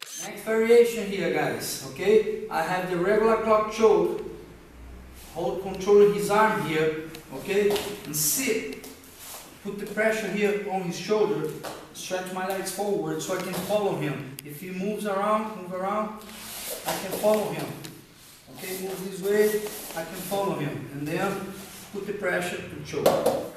Next variation here, guys, okay? I have the regular clock choke. Hold control his arm here, okay? And sit. Put the pressure here on his shoulder. Stretch my legs forward so I can follow him. If he moves around, I can follow him. Okay, move this way, I can follow him. And then put the pressure and choke.